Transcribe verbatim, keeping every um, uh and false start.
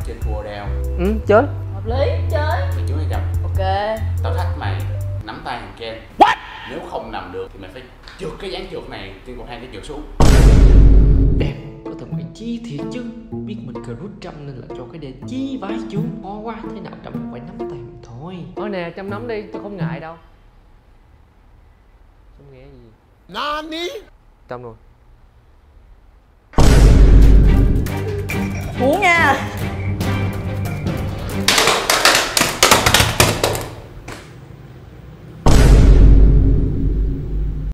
trên cua đeo. Ừ, chơi. Hợp lý, chơi. Mày chú hai trăm. Ok. Tao thách mày nắm tay thằng Ken. What? Nếu không nằm được thì mày phải trượt cái dáng trượt này trên cầu thang để trượt xuống. Đẹp, có thần mày chi thiệt chứ. Biết mình cờ rút trăm nên là cho cái đề chi vái chú. Khó quá, thế nào trăm cũng phải nắm tay mình thôi. Thôi nè, trăm nắm đi, tôi không ngại đâu. Không nghe gì. Nani? Trăm rồi.